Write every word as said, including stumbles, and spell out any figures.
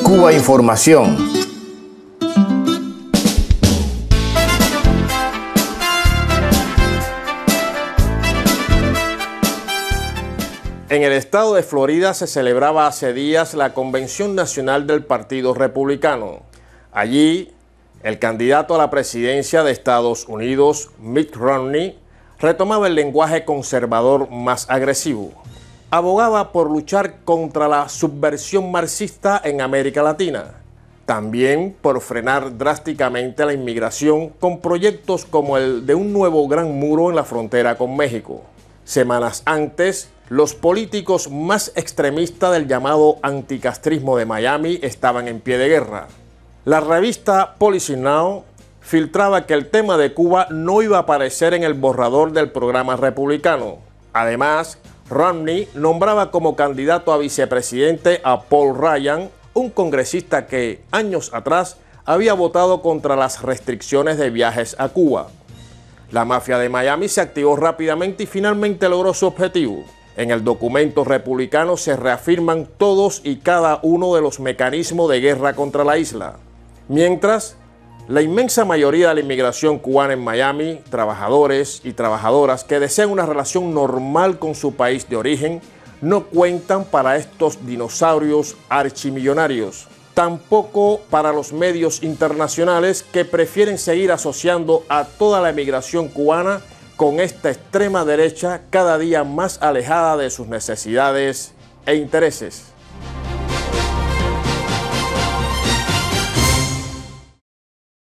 Cuba Información. En el estado de Florida se celebraba hace días la Convención Nacional del Partido Republicano. Allí, el candidato a la presidencia de Estados Unidos, Mitt Romney, retomaba el lenguaje conservador más agresivo. Abogaba por luchar contra la subversión marxista en América Latina. También por frenar drásticamente la inmigración con proyectos como el de un nuevo gran muro en la frontera con México. Semanas antes, los políticos más extremistas del llamado anticastrismo de Miami estaban en pie de guerra. La revista Policy Now filtraba que el tema de Cuba no iba a aparecer en el borrador del programa republicano. Además, Romney nombraba como candidato a vicepresidente a Paul Ryan, un congresista que años atrás había votado contra las restricciones de viajes a Cuba. La mafia de Miami se activó rápidamente y finalmente logró su objetivo. En el documento republicano se reafirman todos y cada uno de los mecanismos de guerra contra la isla. Mientras, la inmensa mayoría de la inmigración cubana en Miami, trabajadores y trabajadoras que desean una relación normal con su país de origen, no cuentan para estos dinosaurios archimillonarios. Tampoco para los medios internacionales que prefieren seguir asociando a toda la emigración cubana con esta extrema derecha cada día más alejada de sus necesidades e intereses.